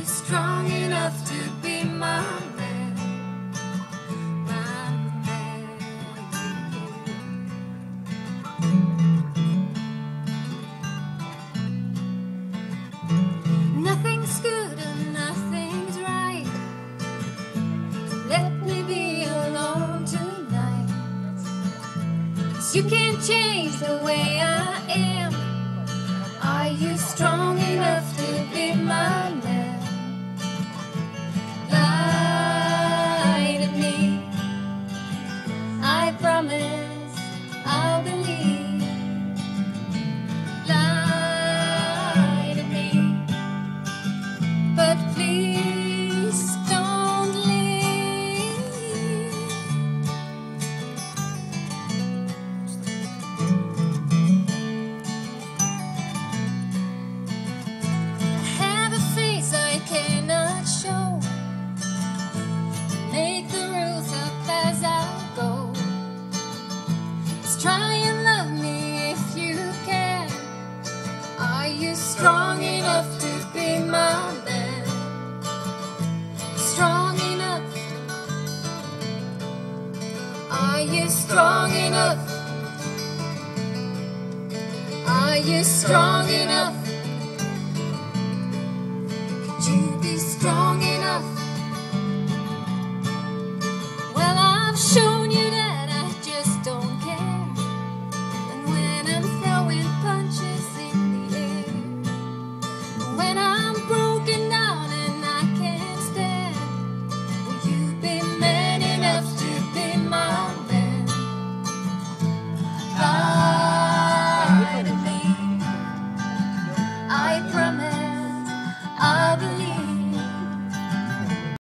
strong enough to be my man? My man. Nothing's good and nothing's right. Let me be alone tonight. 'Cause you can't change the way I am. Are you strong enough to be my man? Lie to me. I promise I'll believe. Lie to me. But please don't leave. I have a face I cannot show. Make the rules up as I go. Just try and love me if you can. Are you strong enough to be my man? Strong enough? Are you strong enough? Are you strong enough? Would you be strong enough? Well, I've shown you that I just don't care. And when I'm throwing punches in the air, when I'm broken down and I can't stand, will you be man enough to be my man? Lie to me. I promise